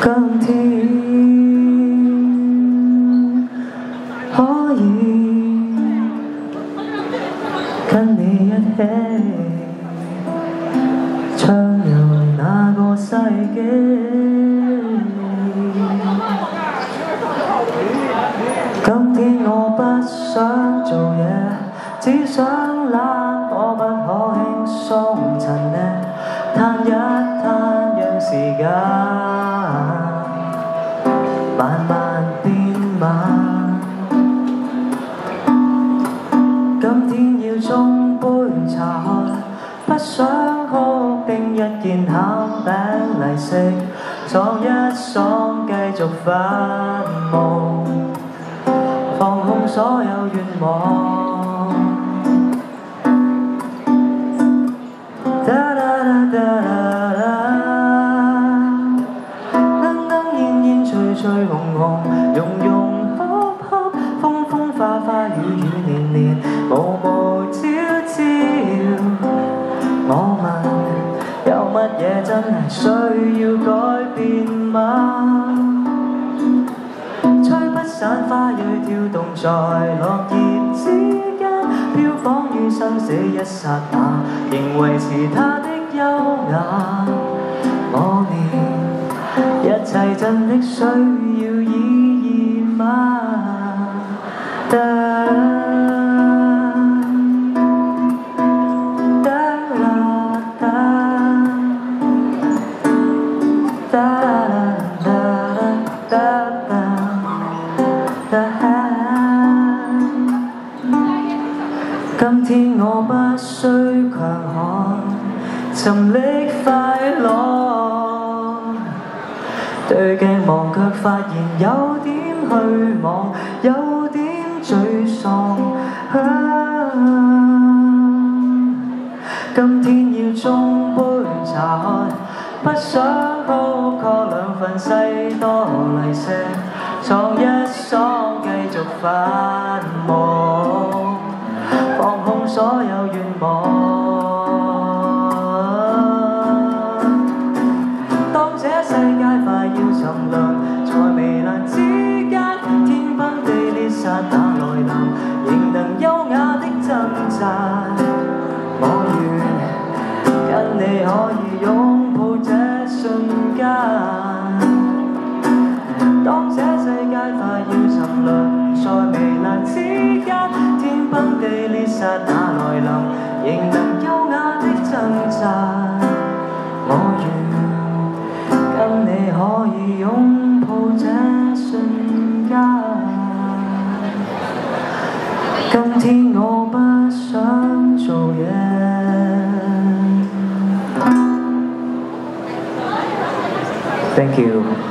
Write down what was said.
今天可以跟你一起暢遊那個世紀。今天我不想做嘢，只想懶，我不可輕鬆陳呢，攤一攤讓時間慢慢變慢。今天要沖杯茶喝，不想哭定一件餡餅嚟食，爽一爽繼續發夢，放空所有願望。吹紅紅，融融洽洽，風風花花，雨雨連連，無無朝朝。我問，有乜嘢真係需要改變嗎？吹不散花蕊跳動在落葉之間，飄芳於生死一剎那，仍維持它的優雅。我連一切真的需要意義嗎？今天我不需強悍，沉溺快樂。對鏡望卻發現有點虛妄，有點沮喪。今天要沖杯茶喝，不想哭，確兩份西多麗色，爽一爽繼續發夢，放空所有願望。世界快要沉淪，在微瀾之間，天崩地裂剎那來臨，仍能優雅的掙扎。我願跟你可以擁抱這瞬間。當這世界快要沉淪，在微瀾之間，天崩地裂剎那來臨，仍能優雅的掙扎。我願跟你可以擁抱這瞬間。今天我不想做嘢。Thank you。